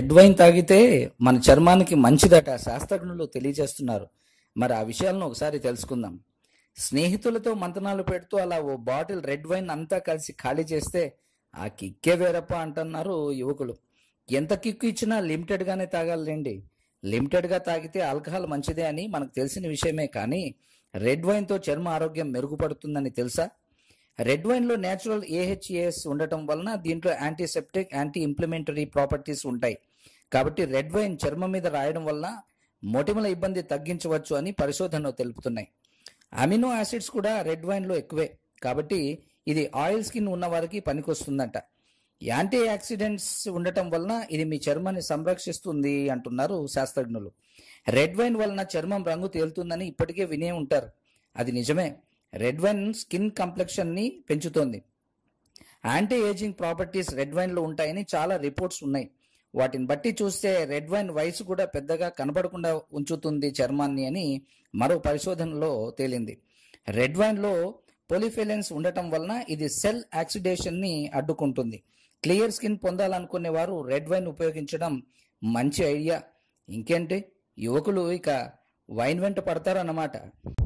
Red wine తాగితే మన చర్మానికి మంచిదట శాస్త్రజ్ఞులు తెలియజేస్తున్నారు. మరి ఆ విషయాలను ఒకసారి తెలుసుకుందాం. స్నేహితులతో మంతనాలు పెడుతూ అలా ఓ బాటిల్ రెడ్ వైన్ అంతా కలిసి ఖాళీ చేస్తే ఆ కిక్కే వేరప్ప అంటున్నారు యువకులు. ఎంత కిక్కు ఇచ్చినా లిమిటెడ్గానే తాగాలండి. లిమిటెడ్గా తాగితే ఆల్కహాల్ మంచిదే అని మనకు తెలిసిన విషయమే, కానీ రెడ్ వైన్తో చర్మ ఆరోగ్యం మెరుగుపడుతుందని తెలుసా? రెడ్ వైన్లో నేచురల్ ఏహెచ్ఏఎస్ ఉండటం వలన దీంట్లో యాంటీసెప్టిక్, యాంటీ ఇంప్లిమెంటరీ ప్రాపర్టీస్ ఉంటాయి. కాబట్టి రెడ్ వైన్ చర్మం మీద రాయడం వలన మొటిమల ఇబ్బంది తగ్గించవచ్చు అని పరిశోధనలు తెలుపుతున్నాయి. అమినో యాసిడ్స్ కూడా రెడ్ వైన్లో ఎక్కువే, కాబట్టి ఇది ఆయిల్ స్కిన్ ఉన్న వారికి పనికొస్తుందంట. యాంటీ ఆక్సిడెంట్స్ ఉండటం వలన ఇది మీ చర్మాన్ని సంరక్షిస్తుంది అంటున్నారు శాస్త్రజ్ఞులు. రెడ్ వైన్ వలన చర్మం రంగు తేలుతుందని ఇప్పటికే వినే ఉంటారు. అది నిజమే. రెడ్ వైన్ స్కిన్ కంప్లెక్షన్ ని పెంచుతోంది. యాంటీ ఏజింగ్ ప్రాపర్టీస్ రెడ్ వైన్లో ఉంటాయని చాలా రిపోర్ట్స్ ఉన్నాయి. వాటిని బట్టి చూస్తే రెడ్ వైన్ వయసు కూడా పెద్దగా కనబడకుండా ఉంచుతుంది చర్మాన్ని అని మరో పరిశోధనలో తేలింది. రెడ్ వైన్లో పొలిఫెలెన్స్ ఉండటం వలన ఇది సెల్ ఆక్సిడేషన్ ని అడ్డుకుంటుంది. క్లియర్ స్కిన్ పొందాలనుకునే వారు రెడ్ వైన్ ఉపయోగించడం మంచి ఐడియా. ఇంకేంటి, యువకులు ఇక వైన్ వెంట పడతారన్నమాట.